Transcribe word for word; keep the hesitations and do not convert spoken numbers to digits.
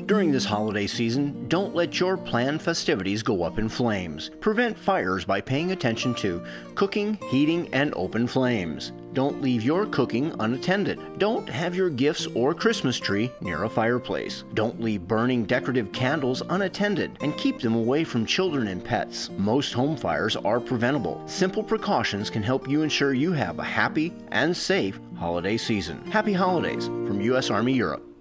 During this holiday season, don't let your planned festivities go up in flames. Prevent fires by paying attention to cooking, heating, and open flames. Don't leave your cooking unattended. Don't have your gifts or Christmas tree near a fireplace. Don't leave burning decorative candles unattended, and keep them away from children and pets. Most home fires are preventable. Simple precautions can help you ensure you have a happy and safe holiday season. Happy holidays from U S Army Europe.